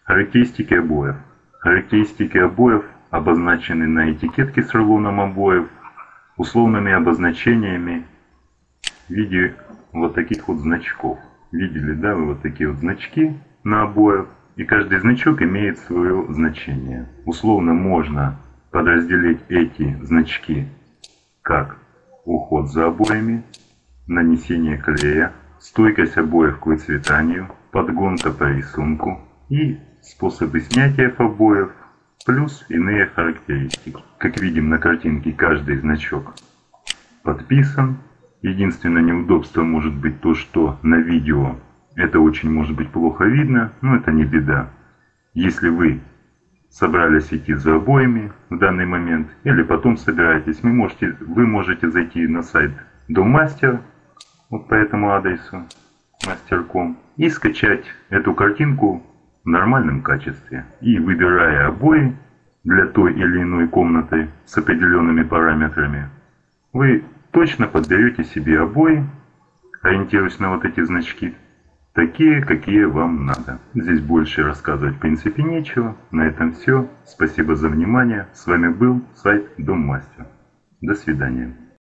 Характеристики обоев. Характеристики обоев обозначены на этикетке с рулоном обоев условными обозначениями в виде вот таких вот значков. Видели, да, вы вот такие вот значки на обоях? И каждый значок имеет свое значение. Условно можно подразделить эти значки как уход за обоями, нанесение клея, стойкость обоев к выцветанию, подгонка по рисунку и способы снятия обоев, плюс иные характеристики. Как видим на картинке, каждый значок подписан. Единственное неудобство может быть то, что на видео это очень может быть плохо видно, но это не беда. Если вы собрались идти за обоями в данный момент, или потом собираетесь, вы можете зайти на сайт Доммастер, вот по этому адресу, master.com, и скачать эту картинку в нормальном качестве. И выбирая обои для той или иной комнаты с определенными параметрами, вы точно подберете себе обои, ориентируясь на вот эти значки, такие, какие вам надо. Здесь больше рассказывать в принципе нечего. На этом все. Спасибо за внимание. С вами был сайт Доммастер. До свидания.